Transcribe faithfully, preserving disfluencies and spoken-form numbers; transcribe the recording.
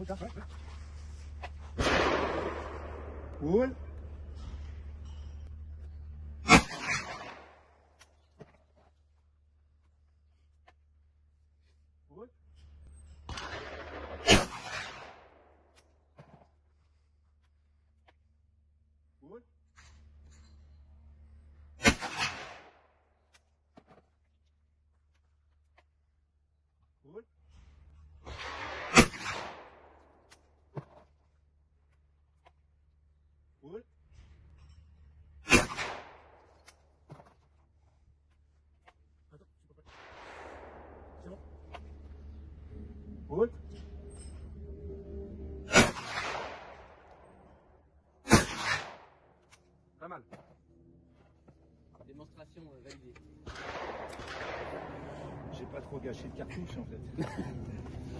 Cool. Cool. Cool. Cool. Cool. Attends, tu peux pas. C'est bon. Cool. Pas mal. Démonstration euh, validée. J'ai pas trop gâché de cartouche en fait.